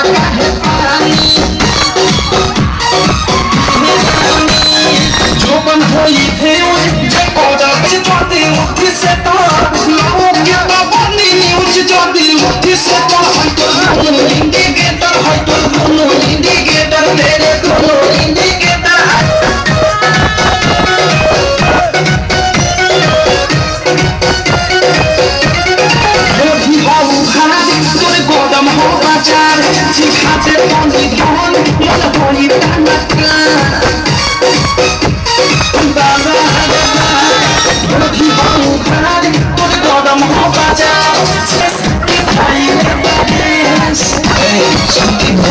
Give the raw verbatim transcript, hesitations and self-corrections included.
काहे पानी जोबन होई फ्यूज जे कोजा के जोती मुट्ठी से तो लाओ के बाबनी न्यूज जोती मुट्ठी से तो दोनों इंडिकेटर है तो दोनों इंडिकेटर तेरे दोनों indicator Ciekawe bądź dłoń, może boli pana plan. Baba, baba, drogi panu kraj, który godą chowa dział. Fajne babes, ej,